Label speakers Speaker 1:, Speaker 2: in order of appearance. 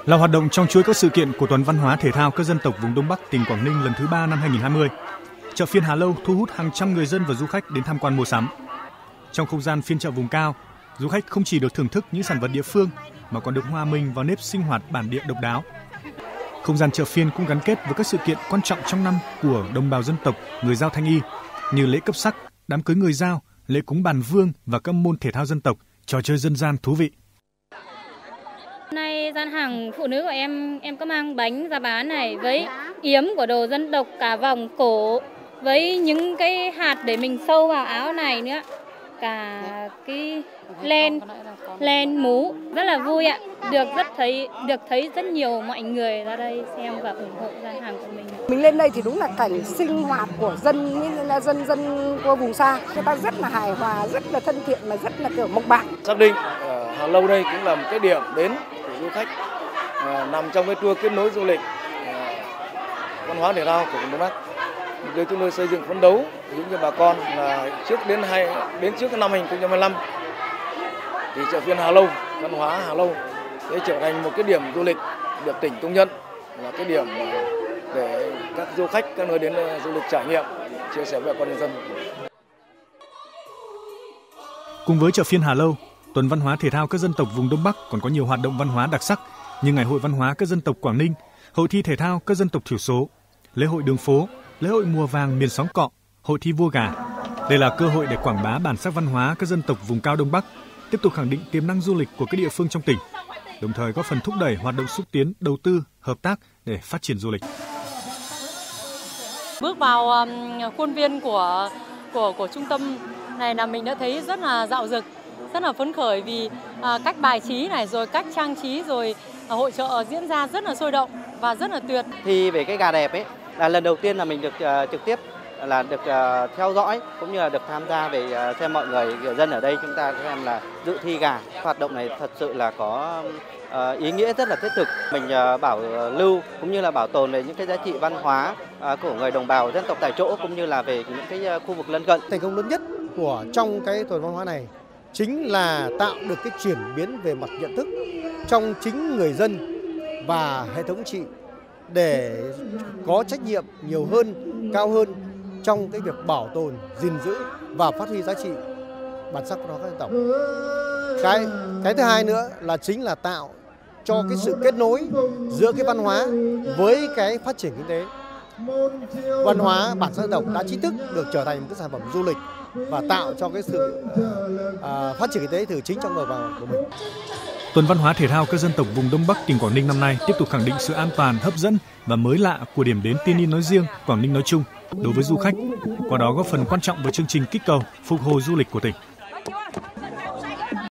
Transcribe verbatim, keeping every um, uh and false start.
Speaker 1: là hoạt động trong chuỗi các sự kiện của Tuần Văn hóa Thể thao các dân tộc vùng Đông Bắc tỉnh Quảng Ninh lần thứ ba năm hai nghìn không trăm hai mươi. Chợ phiên Hà Lâu thu hút hàng trăm người dân và du khách đến tham quan mua sắm. Trong không gian phiên chợ vùng cao, du khách không chỉ được thưởng thức những sản vật địa phương mà còn được hòa mình vào nếp sinh hoạt bản địa độc đáo. Không gian chợ phiên cũng gắn kết với các sự kiện quan trọng trong năm của đồng bào dân tộc người Dao Thanh Y như lễ cấp sắc, đám cưới người Dao, lễ cúng bàn vương và các môn thể thao dân tộc, trò chơi dân gian thú vị.
Speaker 2: Hôm nay gian hàng phụ nữ của em em có mang bánh ra bán này với yếm của đồ dân tộc, cả vòng cổ với những cái hạt để mình sâu vào áo này nữa, cả cái len len mũ, rất là vui ạ. Được rất thấy được thấy rất nhiều mọi người ra đây xem và ủng hộ gian hàng của mình.
Speaker 3: Mình lên đây thì đúng là cảnh sinh hoạt của dân là dân dân của vùng xa, người ta rất là hài hòa, rất là thân thiện mà rất là kiểu mộc mạc.
Speaker 4: Xác định ở Hà Lâu đây cũng là một cái điểm đến của du khách, à, nằm trong cái tour kết nối du lịch à, văn hóa thể thao của vùng Đông Bắc. Để chúng tôi xây dựng phấn đấu hướng cho bà con là trước đến hai đến trước năm hai nghìn không trăm hai mươi lăm thì chợ phiên Hà Lâu, văn hóa Hà Lâu sẽ trở thành một cái điểm du lịch được tỉnh công nhận là cái điểm để các du khách các nơi đến du lịch trải nghiệm, chia sẻ với bà con nhân dân.
Speaker 1: Cùng với chợ phiên Hà Lâu, Tuần Văn hóa Thể thao các dân tộc vùng Đông Bắc còn có nhiều hoạt động văn hóa đặc sắc như Ngày hội văn hóa các dân tộc Quảng Ninh, Hội thi thể thao các dân tộc thiểu số, lễ hội đường phố, lễ hội mùa vàng miền Xóm Cọ, hội thi vua gà. Đây là cơ hội để quảng bá bản sắc văn hóa các dân tộc vùng cao Đông Bắc, tiếp tục khẳng định tiềm năng du lịch của các địa phương trong tỉnh, đồng thời góp phần thúc đẩy hoạt động xúc tiến, đầu tư, hợp tác để phát triển du lịch.
Speaker 5: Bước vào um, khuôn viên của của của trung tâm này là mình đã thấy rất là dạo dực, rất là phấn khởi vì uh, cách bài trí này rồi cách trang trí rồi uh, hội chợ diễn ra rất là sôi động và rất là tuyệt.
Speaker 6: Thì về cái gà đẹp ấy là lần đầu tiên là mình được uh, trực tiếp là được uh, theo dõi cũng như là được tham gia về uh, xem mọi người người dân ở đây chúng ta xem là dự thi gà. Hoạt động này thật sự là có uh, ý nghĩa rất là thiết thực. Mình uh, bảo uh, lưu cũng như là bảo tồn về những cái giá trị văn hóa uh, của người đồng bào dân tộc tại chỗ cũng như là về những cái uh, khu vực lân cận.
Speaker 7: Thành công lớn nhất của trong cái tuần văn hóa này chính là tạo được cái chuyển biến về mặt nhận thức trong chính người dân và hệ thống trị để có trách nhiệm nhiều hơn, cao hơn trong cái việc bảo tồn, gìn giữ và phát huy giá trị bản sắc văn hóa các dân tộc. Cái cái thứ hai nữa là chính là tạo cho cái sự kết nối giữa cái văn hóa với cái phát triển kinh tế. Văn hóa bản sắc dân tộc đã chính thức được trở thành một cái sản phẩm du lịch và tạo cho cái sự uh, phát triển kinh tế từ chính trong đồng bào của mình.
Speaker 1: Tuần Văn hóa Thể thao các dân tộc vùng Đông Bắc tỉnh Quảng Ninh năm nay tiếp tục khẳng định sự an toàn, hấp dẫn và mới lạ của điểm đến Tiên Yên nói riêng, Quảng Ninh nói chung đối với du khách, qua đó góp phần quan trọng vào chương trình kích cầu, phục hồi du lịch của tỉnh.